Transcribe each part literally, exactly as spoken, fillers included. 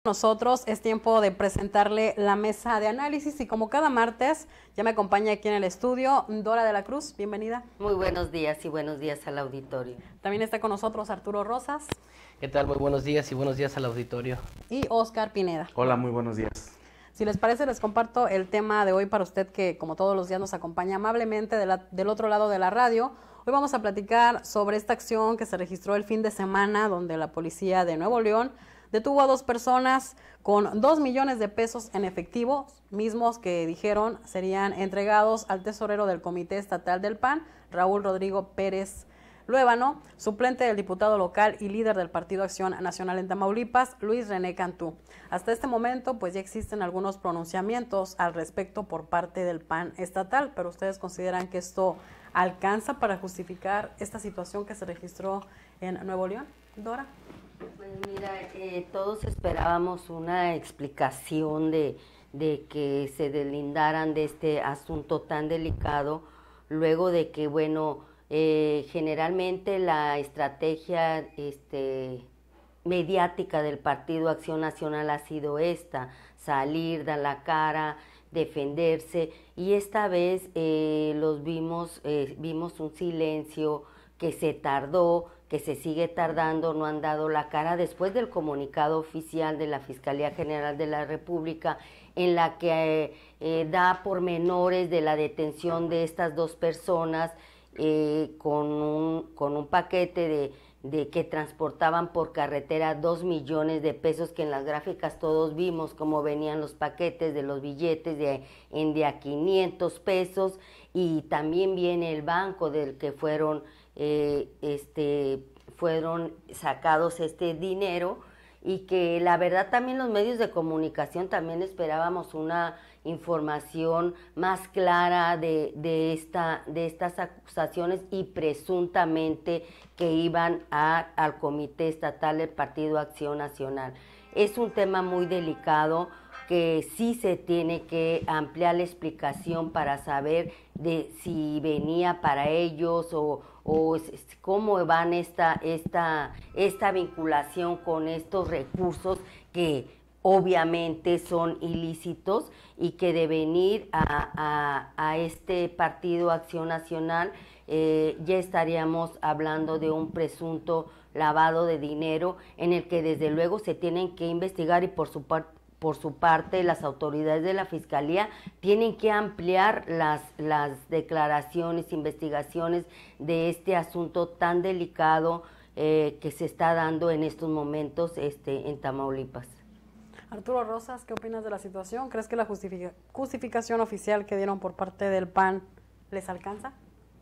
Nosotros es tiempo de presentarle la mesa de análisis y como cada martes ya me acompaña aquí en el estudio Dora de la Cruz, bienvenida. Muy buenos días y buenos días al auditorio. También está con nosotros Arturo Rosas. ¿Qué tal? Muy buenos días y buenos días al auditorio. Y Oscar Pineda. Hola, muy buenos días. Si les parece, les comparto el tema de hoy para usted que como todos los días nos acompaña amablemente de la, del otro lado de la radio. Hoy vamos a platicar sobre esta acción que se registró el fin de semana donde la policía de Nuevo León detuvo a dos personas con dos millones de pesos en efectivo, mismos que dijeron serían entregados al tesorero del Comité Estatal del P A N, Raúl Rodrigo Pérez Luébano, suplente del diputado local y líder del Partido Acción Nacional en Tamaulipas, Luis René Cantú. Hasta este momento, pues ya existen algunos pronunciamientos al respecto por parte del P A N estatal, pero ustedes consideran que esto alcanza para justificar esta situación que se registró en Nuevo León, Dora. Pues mira, eh, todos esperábamos una explicación de, de que se deslindaran de este asunto tan delicado, luego de que, bueno, eh, generalmente la estrategia este, mediática del Partido Acción Nacional ha sido esta, salir, dar la cara, defenderse, y esta vez eh, los vimos, eh, vimos un silencio que se tardó, que se sigue tardando, no han dado la cara después del comunicado oficial de la Fiscalía General de la República, en la que eh, eh, da pormenores de la detención de estas dos personas eh, con, un, con un paquete de, de que transportaban por carretera dos millones de pesos, que en las gráficas todos vimos cómo venían los paquetes de los billetes de, en de a quinientos pesos, y también viene el banco del que fueron Eh, este, fueron sacados este dinero, y que la verdad también los medios de comunicación también esperábamos una información más clara de, de, esta, de estas acusaciones y presuntamente que iban a, al Comité Estatal del Partido Acción Nacional. Es un tema muy delicado que sí se tiene que ampliar la explicación para saber de si venía para ellos o, o cómo van esta, esta, esta vinculación con estos recursos que obviamente son ilícitos y que de venir a, a, a este Partido Acción Nacional eh, ya estaríamos hablando de un presunto lavado de dinero en el que desde luego se tienen que investigar, y por su parte Por su parte, las autoridades de la Fiscalía tienen que ampliar las, las declaraciones, investigaciones de este asunto tan delicado eh, que se está dando en estos momentos este, en Tamaulipas. Arturo Rosas, ¿qué opinas de la situación? ¿Crees que la justific- justificación oficial que dieron por parte del P A N les alcanza?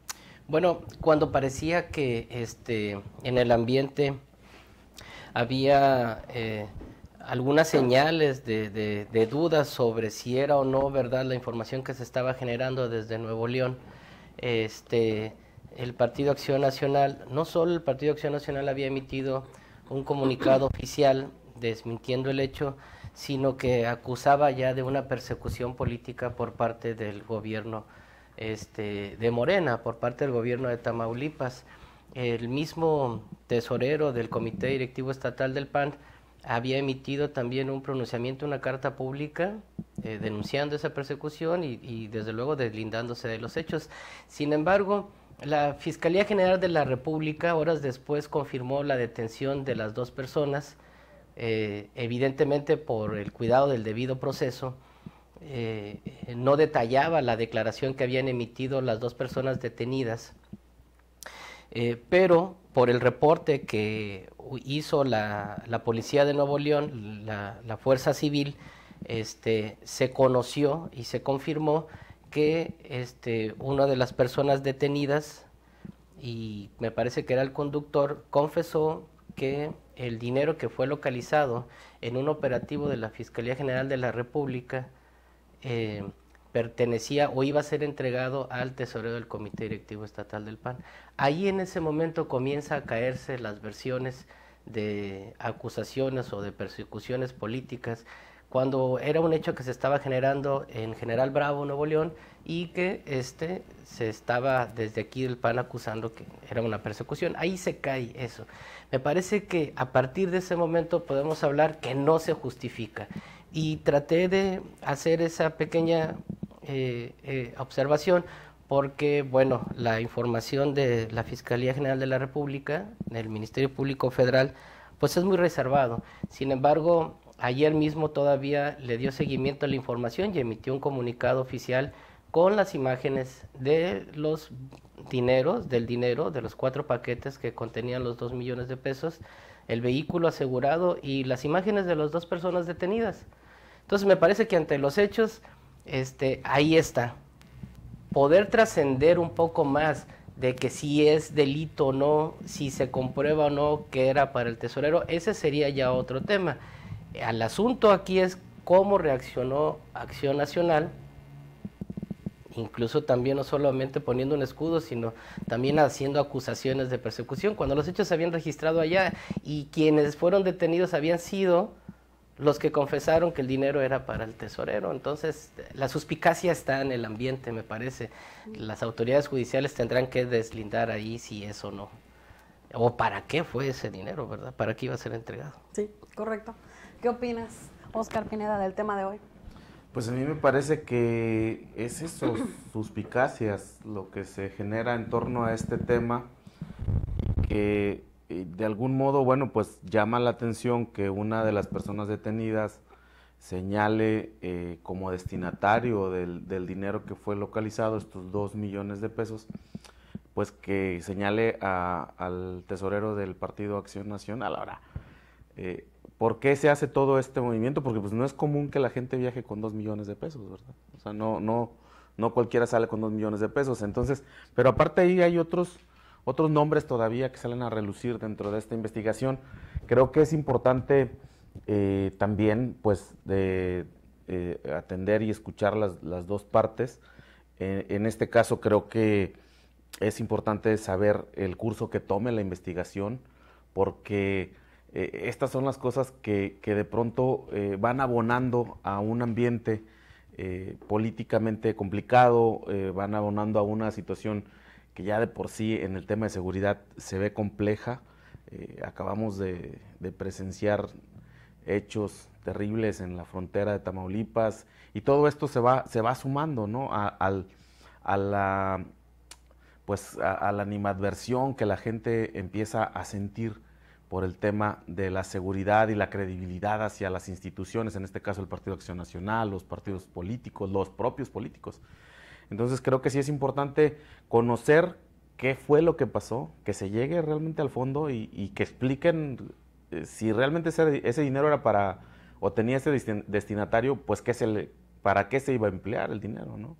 Bueno, cuando parecía que este, en el ambiente había Eh, algunas señales de, de, de dudas sobre si era o no verdad la información que se estaba generando desde Nuevo León, este, el Partido Acción Nacional, no solo el Partido Acción Nacional había emitido un comunicado oficial desmintiendo el hecho, sino que acusaba ya de una persecución política por parte del gobierno este, de Morena, por parte del gobierno de Tamaulipas. El mismo tesorero del Comité Directivo Estatal del P A N había emitido también un pronunciamiento, una carta pública eh, denunciando esa persecución y, y desde luego deslindándose de los hechos. Sin embargo, la Fiscalía General de la República horas después confirmó la detención de las dos personas, eh, evidentemente por el cuidado del debido proceso. Eh, no detallaba la declaración que habían emitido las dos personas detenidas, eh, pero por el reporte que hizo la, la Policía de Nuevo León, la, la Fuerza Civil, este, se conoció y se confirmó que este, una de las personas detenidas, y me parece que era el conductor, confesó que el dinero que fue localizado en un operativo de la Fiscalía General de la República eh, pertenecía o iba a ser entregado al tesorero del Comité Directivo Estatal del P A N. Ahí en ese momento comienza a caerse las versiones de acusaciones o de persecuciones políticas cuando era un hecho que se estaba generando en General Bravo, Nuevo León, y que este se estaba desde aquí del P A N acusando que era una persecución. Ahí se cae eso. Me parece que a partir de ese momento podemos hablar que no se justifica. Y traté de hacer esa pequeña eh, eh, observación porque, bueno, la información de la Fiscalía General de la República, del Ministerio Público Federal, pues es muy reservado. Sin embargo, ayer mismo todavía le dio seguimiento a la información y emitió un comunicado oficial con las imágenes de los dineros, del dinero, de los cuatro paquetes que contenían los dos millones de pesos, el vehículo asegurado y las imágenes de las dos personas detenidas. Entonces me parece que ante los hechos, este, ahí está. Poder trascender un poco más de que si es delito o no, si se comprueba o no que era para el tesorero, ese sería ya otro tema. El asunto aquí es cómo reaccionó Acción Nacional, incluso también no solamente poniendo un escudo, sino también haciendo acusaciones de persecución, cuando los hechos se habían registrado allá y quienes fueron detenidos habían sido los que confesaron que el dinero era para el tesorero. Entonces, la suspicacia está en el ambiente, me parece. Las autoridades judiciales tendrán que deslindar ahí si es o no. O para qué fue ese dinero, ¿verdad? ¿Para qué iba a ser entregado? Sí, correcto. ¿Qué opinas, Oscar Pineda, del tema de hoy? Pues a mí me parece que es eso, suspicacias, lo que se genera en torno a este tema, que de algún modo, bueno, pues llama la atención que una de las personas detenidas señale eh, como destinatario del, del dinero que fue localizado, estos dos millones de pesos, pues que señale a, al tesorero del Partido Acción Nacional. Ahora, eh, ¿por qué se hace todo este movimiento? Porque pues no es común que la gente viaje con dos millones de pesos, ¿verdad? O sea, no, no, no cualquiera sale con dos millones de pesos. Entonces, pero aparte ahí hay otros, otros nombres todavía que salen a relucir dentro de esta investigación. Creo que es importante eh, también, pues, de eh, atender y escuchar las, las dos partes. Eh, en este caso creo que es importante saber el curso que tome la investigación, porque Eh, estas son las cosas que, que de pronto eh, van abonando a un ambiente eh, políticamente complicado, eh, van abonando a una situación que ya de por sí en el tema de seguridad se ve compleja. Eh, acabamos de, de presenciar hechos terribles en la frontera de Tamaulipas y todo esto se va, se va sumando, ¿no? a, al, a la, pues, a, a la animadversión que la gente empieza a sentir por el tema de la seguridad y la credibilidad hacia las instituciones, en este caso el Partido Acción Nacional, los partidos políticos, los propios políticos. Entonces creo que sí es importante conocer qué fue lo que pasó, que se llegue realmente al fondo y, y que expliquen eh, si realmente ese, ese dinero era para, o tenía ese destinatario, pues qué se le, para qué se iba a emplear el dinero, ¿no?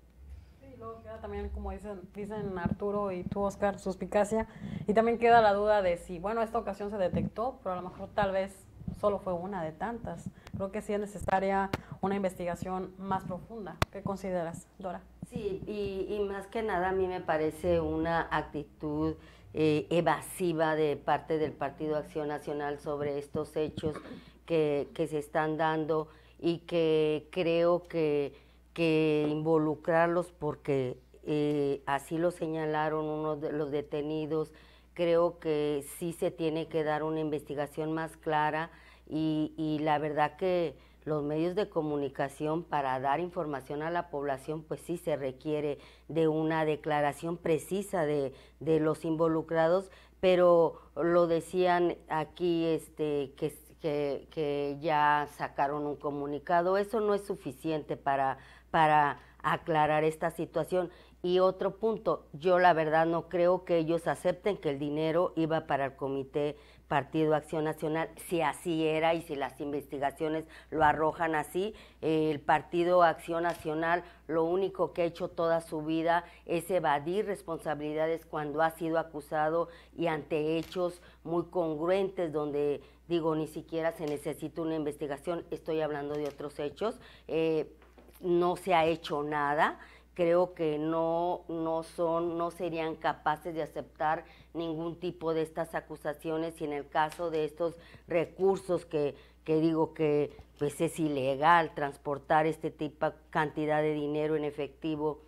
También, como dicen, dicen Arturo y tú, Oscar, suspicacia, y también queda la duda de si, bueno, esta ocasión se detectó, pero a lo mejor tal vez solo fue una de tantas. Creo que sí es necesaria una investigación más profunda. ¿Qué consideras, Dora? Sí, y, y más que nada a mí me parece una actitud eh, evasiva de parte del Partido Acción Nacional sobre estos hechos que, que se están dando y que creo que, que involucrarlos porque Eh, así lo señalaron unos de los detenidos. Creo que sí se tiene que dar una investigación más clara y, y la verdad que los medios de comunicación para dar información a la población pues sí se requiere de una declaración precisa de, de los involucrados, pero lo decían aquí este que, que, que ya sacaron un comunicado. Eso no es suficiente para, para aclarar esta situación. Y otro punto, yo la verdad no creo que ellos acepten que el dinero iba para el Comité Partido Acción Nacional, si así era y si las investigaciones lo arrojan así. Eh, el Partido Acción Nacional lo único que ha hecho toda su vida es evadir responsabilidades cuando ha sido acusado y ante hechos muy congruentes donde, digo, ni siquiera se necesita una investigación, estoy hablando de otros hechos, eh, no se ha hecho nada. Creo que no, no son, no serían capaces de aceptar ningún tipo de estas acusaciones y en el caso de estos recursos que, que digo que pues es ilegal transportar este tipo cantidad de dinero en efectivo.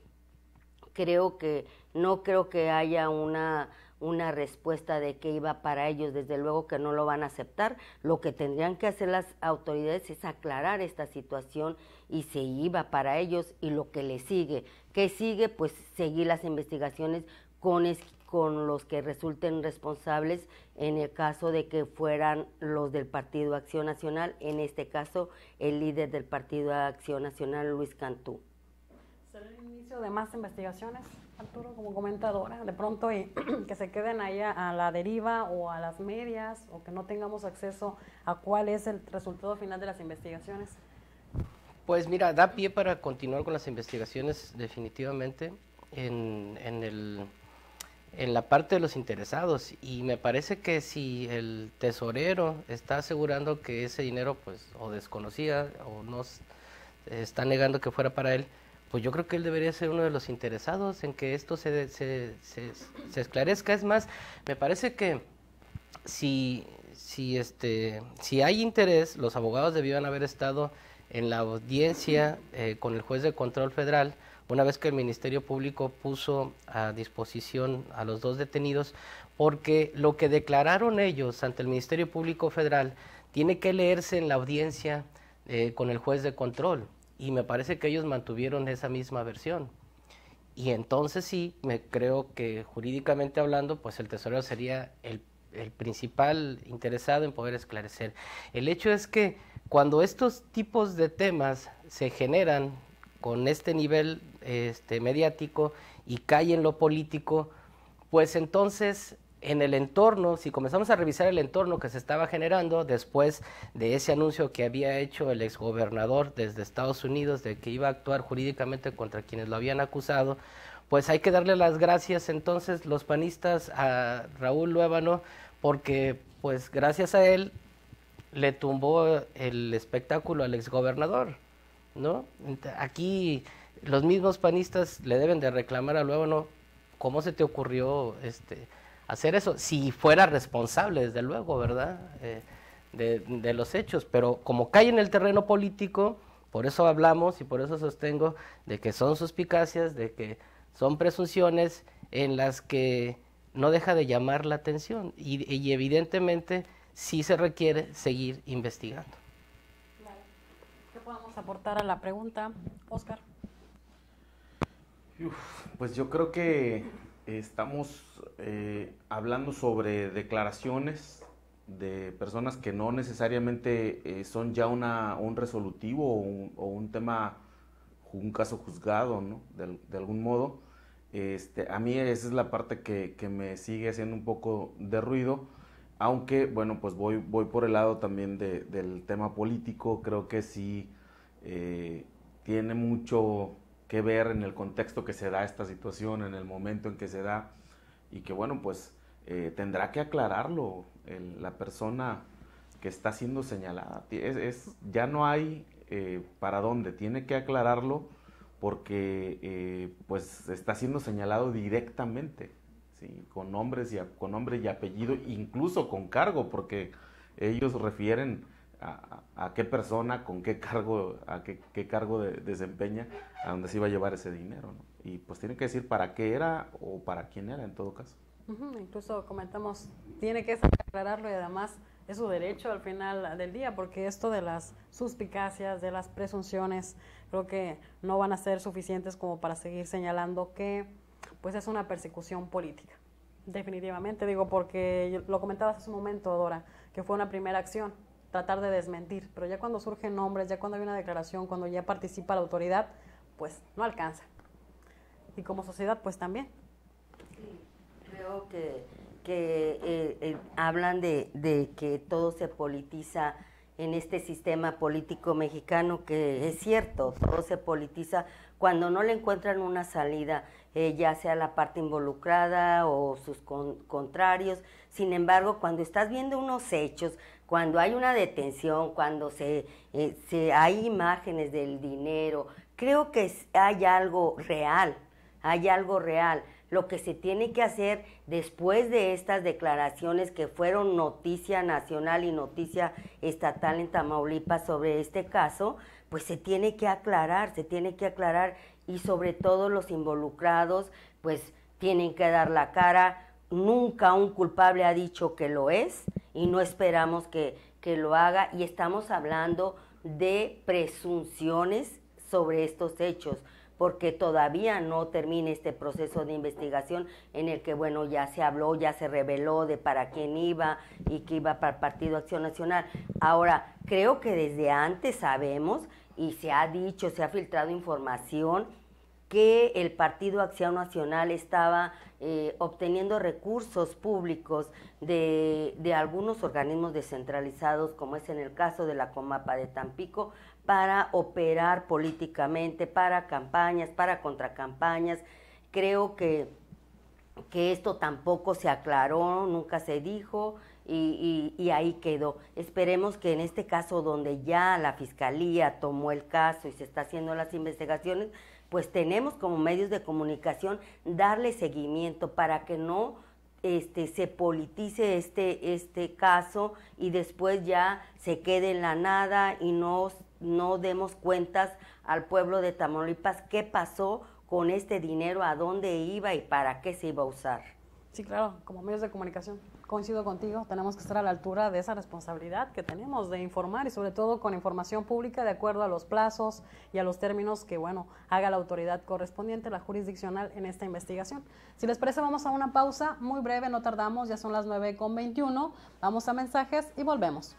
Creo que no creo que haya una una respuesta de que iba para ellos, desde luego que no lo van a aceptar. Lo que tendrían que hacer las autoridades es aclarar esta situación y se iba para ellos, y lo que le sigue. ¿Qué sigue? Pues seguir las investigaciones con, es, con los que resulten responsables en el caso de que fueran los del Partido Acción Nacional, en este caso el líder del Partido Acción Nacional, Luis Cantú. ¿Será el inicio de más investigaciones, Arturo, como comentadora? De pronto y que se queden ahí a, a la deriva o a las medias, o que no tengamos acceso a cuál es el resultado final de las investigaciones. Pues mira, da pie para continuar con las investigaciones definitivamente en, en, el, en la parte de los interesados, y me parece que si el tesorero está asegurando que ese dinero pues o desconocía o no está negando que fuera para él, pues yo creo que él debería ser uno de los interesados en que esto se, se, se, se esclarezca. Es más, me parece que si, si, este, si hay interés, los abogados debían haber estado en la audiencia eh, con el juez de control federal, una vez que el Ministerio Público puso a disposición a los dos detenidos, porque lo que declararon ellos ante el Ministerio Público Federal tiene que leerse en la audiencia eh, con el juez de control. Y me parece que ellos mantuvieron esa misma versión. Y entonces sí, me creo que jurídicamente hablando, pues el tesorero sería el, el principal interesado en poder esclarecer. El hecho es que cuando estos tipos de temas se generan con este nivel este, mediático y cae en lo político, pues entonces en el entorno, si comenzamos a revisar el entorno que se estaba generando después de ese anuncio que había hecho el exgobernador desde Estados Unidos de que iba a actuar jurídicamente contra quienes lo habían acusado, pues hay que darle las gracias entonces los panistas a Raúl Luévano, porque pues gracias a él le tumbó el espectáculo al exgobernador, ¿no? Aquí los mismos panistas le deben de reclamar a Luévano, ¿cómo se te ocurrió este hacer eso? Si fuera responsable, desde luego, ¿verdad? Eh, de, de los hechos, pero como cae en el terreno político, por eso hablamos y por eso sostengo de que son suspicacias, de que son presunciones en las que no deja de llamar la atención y, y evidentemente sí se requiere seguir investigando. ¿Qué podemos aportar a la pregunta, Óscar? Uf, pues yo creo que estamos eh, hablando sobre declaraciones de personas que no necesariamente eh, son ya una, un resolutivo o un, o un tema, un caso juzgado, ¿no? De, de algún modo. Este, a mí esa es la parte que, que me sigue haciendo un poco de ruido, aunque, bueno, pues voy, voy por el lado también de, del tema político. Creo que sí eh, tiene mucho que ver en el contexto que se da esta situación, en el momento en que se da, y que bueno, pues eh, tendrá que aclararlo el, la persona que está siendo señalada. Es, es, ya no hay eh, para dónde, tiene que aclararlo porque eh, pues está siendo señalado directamente, ¿sí? Con nombres y a, con nombre y apellido, incluso con cargo, porque ellos refieren A, a qué persona, con qué cargo, a qué, qué cargo de, desempeña, a dónde se iba a llevar ese dinero, ¿no? Y pues tiene que decir para qué era o para quién era en todo caso. Uh-huh, incluso comentamos, tiene que aclararlo y además es su derecho al final del día, porque esto de las suspicacias, de las presunciones, creo que no van a ser suficientes como para seguir señalando que pues es una persecución política. Definitivamente, digo, porque lo comentabas hace un momento, Dora, que fue una primera acción, tratar de desmentir, pero ya cuando surgen nombres, ya cuando hay una declaración, cuando ya participa la autoridad, pues no alcanza. Y como sociedad, pues también. Sí, creo que, que eh, eh, hablan de, de que todo se politiza en este sistema político mexicano, que es cierto, todo se politiza cuando no le encuentran una salida, eh, ya sea la parte involucrada o sus con, contrarios. Sin embargo, cuando estás viendo unos hechos, cuando hay una detención, cuando se, eh, se hay imágenes del dinero, creo que hay algo real, hay algo real. Lo que se tiene que hacer después de estas declaraciones que fueron noticia nacional y noticia estatal en Tamaulipas sobre este caso, pues se tiene que aclarar, se tiene que aclarar y sobre todo los involucrados pues tienen que dar la cara. Nunca un culpable ha dicho que lo es y no esperamos que, que lo haga, y estamos hablando de presunciones sobre estos hechos, porque todavía no termina este proceso de investigación en el que, bueno, ya se habló, ya se reveló de para quién iba y que iba para el Partido Acción Nacional. Ahora, creo que desde antes sabemos y se ha dicho, se ha filtrado información que el Partido Acción Nacional estaba eh, obteniendo recursos públicos de, de algunos organismos descentralizados, como es en el caso de la Comapa de Tampico, para operar políticamente, para campañas, para contracampañas. Creo que, que esto tampoco se aclaró, nunca se dijo, y, y, y ahí quedó. Esperemos que en este caso, donde ya la Fiscalía tomó el caso y se está haciendo las investigaciones, pues tenemos como medios de comunicación darle seguimiento para que no este, se politice este, este caso y después ya se quede en la nada y no, no demos cuentas al pueblo de Tamaulipas qué pasó con este dinero, a dónde iba y para qué se iba a usar. Sí, claro, como medios de comunicación, coincido contigo, tenemos que estar a la altura de esa responsabilidad que tenemos de informar y sobre todo con información pública de acuerdo a los plazos y a los términos que, bueno, haga la autoridad correspondiente, la jurisdiccional, en esta investigación. Si les parece, vamos a una pausa muy breve, no tardamos, ya son las nueve con veintiuno, vamos a mensajes y volvemos.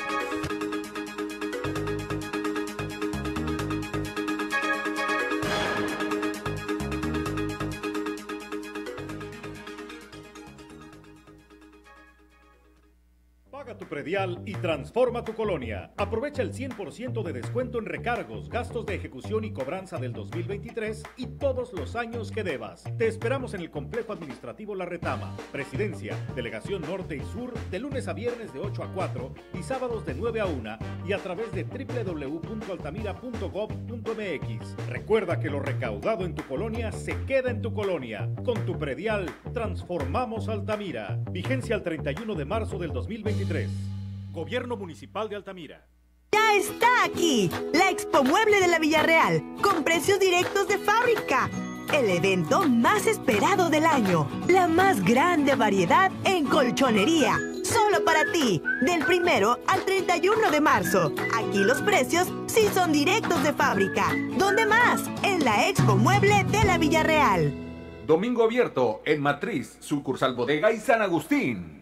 Paga tu predial y transforma tu colonia. Aprovecha el cien por ciento de descuento en recargos, gastos de ejecución y cobranza del dos mil veintitrés y todos los años que debas. Te esperamos en el Complejo Administrativo La Retama, Presidencia, Delegación Norte y Sur, de lunes a viernes de ocho a cuatro y sábados de nueve a una y a través de doble u doble u doble u punto altamira punto gob punto eme equis. Recuerda que lo recaudado en tu colonia se queda en tu colonia. Con tu predial, transformamos Altamira. Vigencia al treinta y uno de marzo del dos mil veintitrés. Gobierno Municipal de Altamira. Ya está aquí, la Expo Mueble de la Villarreal, con precios directos de fábrica. El evento más esperado del año, la más grande variedad en colchonería, solo para ti, del primero al treinta y uno de marzo. Aquí los precios sí son directos de fábrica. ¿Dónde más? En la Expo Mueble de la Villarreal. Domingo abierto en Matriz, sucursal Bodega y San Agustín.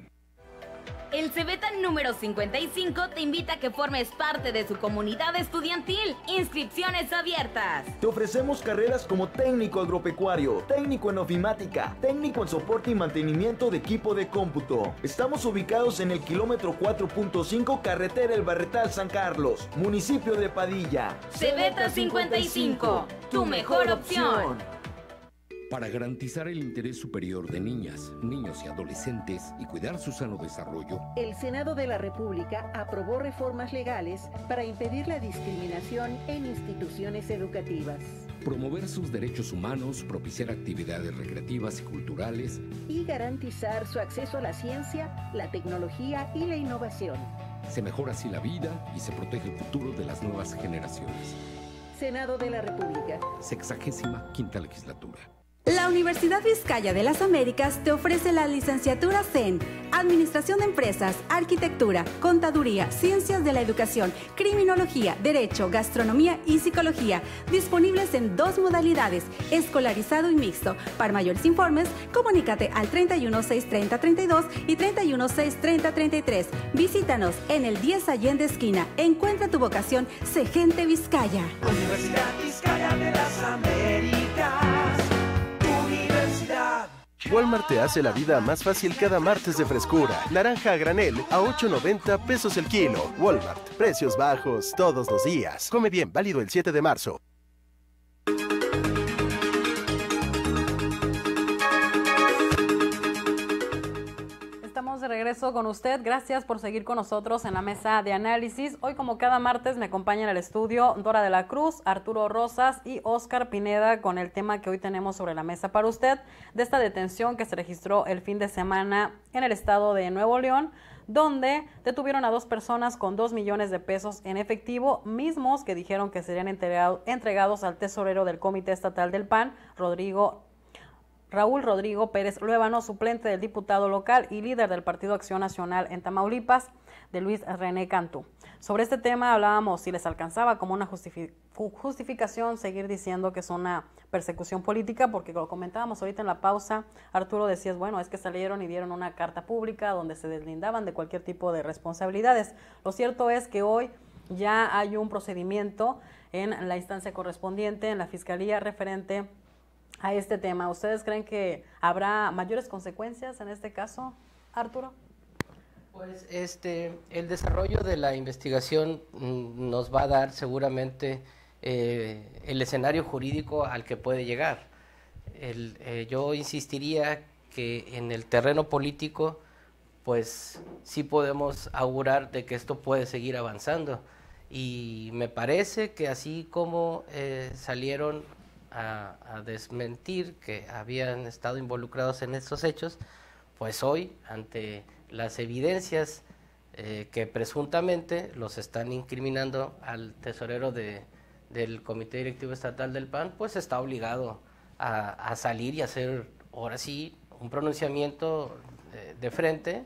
El Cebeta número cincuenta y cinco te invita a que formes parte de su comunidad estudiantil. Inscripciones abiertas. Te ofrecemos carreras como técnico agropecuario, técnico en ofimática, técnico en soporte y mantenimiento de equipo de cómputo. Estamos ubicados en el kilómetro cuatro punto cinco, carretera El Barretal San Carlos, municipio de Padilla. Cebeta cincuenta y cinco, tu mejor opción. Para garantizar el interés superior de niñas, niños y adolescentes y cuidar su sano desarrollo, el Senado de la República aprobó reformas legales para impedir la discriminación en instituciones educativas, promover sus derechos humanos, propiciar actividades recreativas y culturales y garantizar su acceso a la ciencia, la tecnología y la innovación. Se mejora así la vida y se protege el futuro de las nuevas generaciones. Senado de la República. Sexagésima quinta legislatura. La Universidad Vizcaya de las Américas te ofrece las licenciaturas en Administración de Empresas, Arquitectura, Contaduría, Ciencias de la Educación, Criminología, Derecho, Gastronomía y Psicología, disponibles en dos modalidades, escolarizado y mixto. Para mayores informes, comunícate al treinta y uno, seiscientos treinta, treinta y dos y treinta y uno, seiscientos treinta, treinta y tres. Visítanos en el diez Allende Esquina. Encuentra tu vocación, sé gente Vizcaya. Universidad Vizcaya de las Américas. Walmart te hace la vida más fácil cada martes de frescura. Naranja a granel a ocho noventa pesos el kilo. Walmart, precios bajos todos los días. Come bien, válido el siete de marzo. Estamos de regreso con usted. Gracias por seguir con nosotros en la mesa de análisis. Hoy, como cada martes, me acompaña en el estudio Dora de la Cruz, Arturo Rosas y Óscar Pineda con el tema que hoy tenemos sobre la mesa para usted, de esta detención que se registró el fin de semana en el estado de Nuevo León, donde detuvieron a dos personas con dos millones de pesos en efectivo, mismos que dijeron que serían entregado, entregados al tesorero del Comité Estatal del P A N, Rodrigo Raúl Rodrigo Pérez Luébano, suplente del diputado local y líder del Partido Acción Nacional en Tamaulipas, de Luis René Cantú. Sobre este tema hablábamos si les alcanzaba como una justific justificación seguir diciendo que es una persecución política, porque lo comentábamos ahorita en la pausa, Arturo decías, bueno, es que salieron y dieron una carta pública donde se deslindaban de cualquier tipo de responsabilidades. Lo cierto es que hoy ya hay un procedimiento en la instancia correspondiente, en la Fiscalía, referente a este tema. ¿Ustedes creen que habrá mayores consecuencias en este caso, Arturo? Pues este, el desarrollo de la investigación mm, nos va a dar seguramente eh, el escenario jurídico al que puede llegar. El, eh, yo insistiría que en el terreno político, pues sí podemos augurar de que esto puede seguir avanzando. Y me parece que así como eh, salieron A, a desmentir que habían estado involucrados en estos hechos, pues hoy, ante las evidencias eh, que presuntamente los están incriminando al tesorero de, del Comité Directivo Estatal del P A N, pues está obligado a, a salir y hacer, ahora sí, un pronunciamiento de, de frente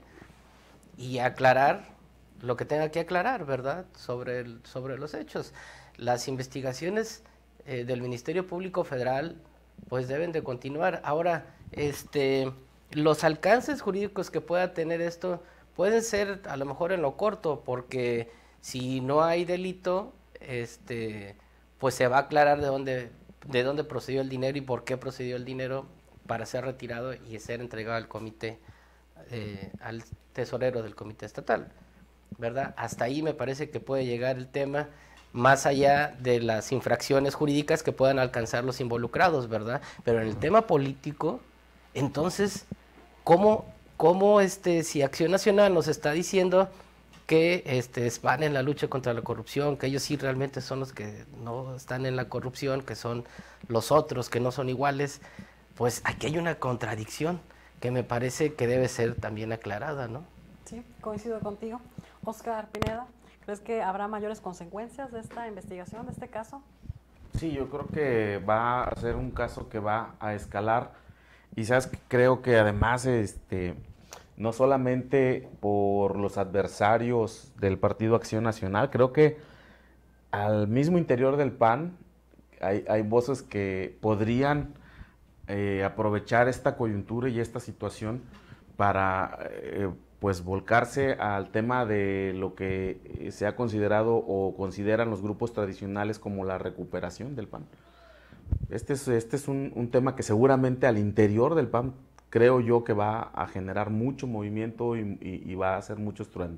y aclarar lo que tenga que aclarar, ¿verdad?, sobre, el, sobre los hechos. Las investigaciones Eh, del Ministerio Público Federal pues deben de continuar. Ahora, este, los alcances jurídicos que pueda tener esto pueden ser a lo mejor en lo corto, porque si no hay delito, este, pues se va a aclarar de dónde, de dónde procedió el dinero y por qué procedió el dinero para ser retirado y ser entregado al comité, eh, al tesorero del Comité Estatal, ¿verdad? Hasta ahí me parece que puede llegar el tema, más allá de las infracciones jurídicas que puedan alcanzar los involucrados, ¿verdad? Pero en el tema político, entonces, ¿cómo, cómo este, si Acción Nacional nos está diciendo que este, van en la lucha contra la corrupción, que ellos sí realmente son los que no están en la corrupción, que son los otros, que no son iguales, pues aquí hay una contradicción que me parece que debe ser también aclarada, ¿no? Sí, coincido contigo. Óscar Pineda, ¿crees que habrá mayores consecuencias de esta investigación, de este caso? Sí, yo creo que va a ser un caso que va a escalar y sabes, creo que además este, no solamente por los adversarios del Partido Acción Nacional, creo que al mismo interior del P A N hay, hay voces que podrían eh, aprovechar esta coyuntura y esta situación para eh, pues volcarse al tema de lo que se ha considerado o consideran los grupos tradicionales como la recuperación del P A N. Este es, este es un, un tema que seguramente al interior del P A N creo yo que va a generar mucho movimiento y, y, y va a hacer mucho estruendo.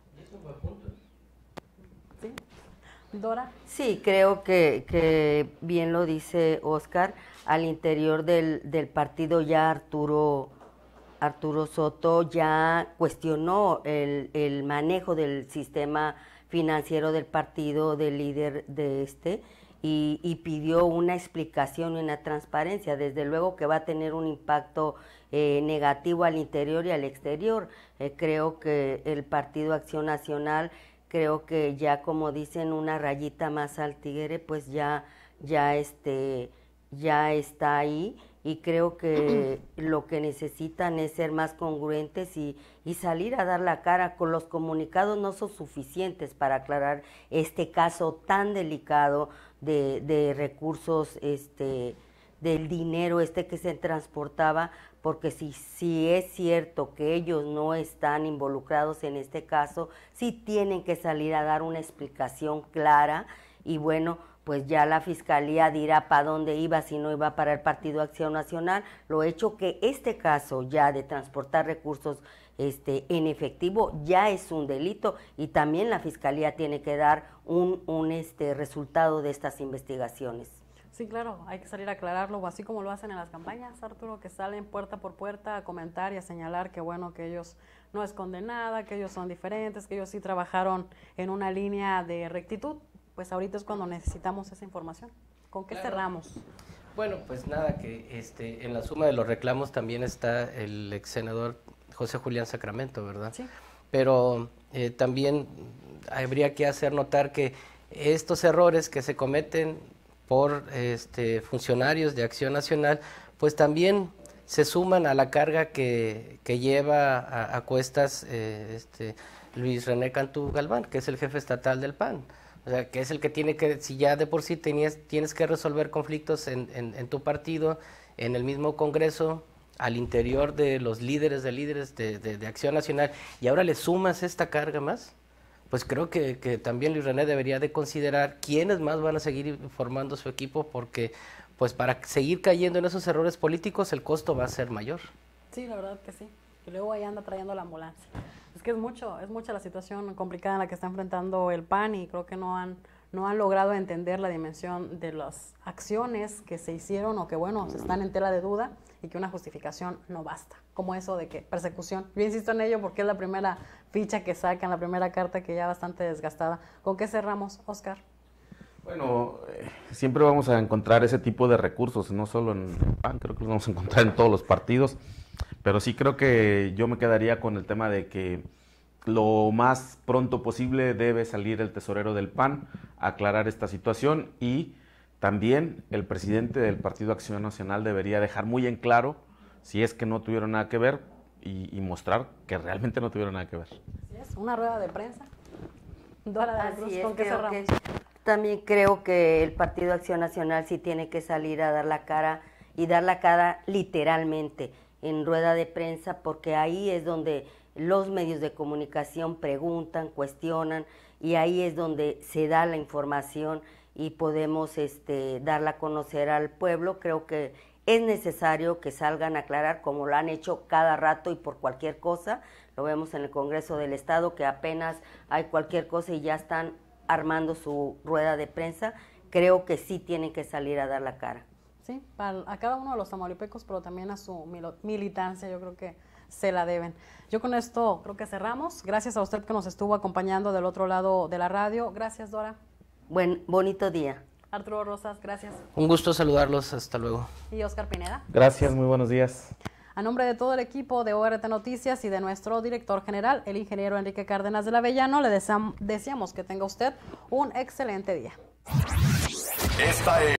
¿Sí? ¿Dora? Sí, creo que, que bien lo dice Óscar, al interior del, del partido ya Arturo... Arturo Soto ya cuestionó el, el manejo del sistema financiero del partido, del líder de este, y, y pidió una explicación y una transparencia. Desde luego que va a tener un impacto eh, negativo al interior y al exterior. Eh, creo que el Partido Acción Nacional, creo que ya como dicen, una rayita más al tigre, pues ya, ya, este, ya está ahí. Y creo que lo que necesitan es ser más congruentes y, y salir a dar la cara. Con los comunicados no son suficientes para aclarar este caso tan delicado de, de recursos, este, del dinero este que se transportaba, porque si, si es cierto que ellos no están involucrados en este caso, sí tienen que salir a dar una explicación clara y bueno, pues ya la Fiscalía dirá para dónde iba, si no iba para el Partido Acción Nacional. Lo hecho que este caso ya de transportar recursos este, en efectivo ya es un delito y también la Fiscalía tiene que dar un, un este, resultado de estas investigaciones. Sí, claro, hay que salir a aclararlo, así como lo hacen en las campañas, Arturo, que salen puerta por puerta a comentar y a señalar que bueno, que ellos no esconden nada, que ellos son diferentes, que ellos sí trabajaron en una línea de rectitud. Pues ahorita es cuando necesitamos esa información. ¿Con qué claro. cerramos? Bueno, pues nada, que este, en la suma de los reclamos también está el ex senador José Julián Sacramento, ¿verdad? Sí. Pero eh, también habría que hacer notar que estos errores que se cometen por este, funcionarios de Acción Nacional, pues también se suman a la carga que, que lleva a, a cuestas eh, este, Luis René Cantú Galván, que es el jefe estatal del P A N. O sea, que es el que tiene que, si ya de por sí tenías, tienes que resolver conflictos en, en, en tu partido, en el mismo Congreso, al interior de los líderes de líderes de, de, de Acción Nacional, y ahora le sumas esta carga más, pues creo que, que también Luis René debería de considerar quiénes más van a seguir formando su equipo, porque pues para seguir cayendo en esos errores políticos el costo va a ser mayor. Sí, la verdad que sí. Y luego ahí anda trayendo la ambulancia. Es que es mucho, es mucha la situación complicada en la que está enfrentando el P A N y creo que no han, no han logrado entender la dimensión de las acciones que se hicieron o que, bueno, se están en tela de duda y que una justificación no basta. Como eso de que persecución. Yo insisto en ello porque es la primera ficha que sacan, la primera carta que ya bastante desgastada. ¿Con qué cerramos, Oscar? Bueno, eh, siempre vamos a encontrar ese tipo de recursos, no solo en el P A N, creo que los vamos a encontrar en todos los partidos. Pero sí creo que yo me quedaría con el tema de que lo más pronto posible debe salir el tesorero del P A N a aclarar esta situación, y también el presidente del Partido Acción Nacional debería dejar muy en claro si es que no tuvieron nada que ver y, y mostrar que realmente no tuvieron nada que ver. Así es, una rueda de prensa. Dora de la Cruz, Así es, ¿con qué creo cerramos? que, también creo que el Partido Acción Nacional sí tiene que salir a dar la cara, y dar la cara literalmente en rueda de prensa, porque ahí es donde los medios de comunicación preguntan, cuestionan, y ahí es donde se da la información y podemos este, darla a conocer al pueblo. Creo que es necesario que salgan a aclarar, como lo han hecho cada rato y por cualquier cosa. Lo vemos en el Congreso del Estado, que apenas hay cualquier cosa y ya están armando su rueda de prensa. Creo que sí tienen que salir a dar la cara. Sí, para, a cada uno de los tamaulipecos, pero también a su militancia, yo creo que se la deben. Yo con esto creo que cerramos. Gracias a usted que nos estuvo acompañando del otro lado de la radio. Gracias, Dora. Buen, bonito día. Arturo Rosas, gracias. Un gusto saludarlos, hasta luego. Y Oscar Pineda. Gracias, muy buenos días. A nombre de todo el equipo de O R T Noticias y de nuestro director general, el ingeniero Enrique Cárdenas de la Avellano, le deseamos que tenga usted un excelente día. Esta es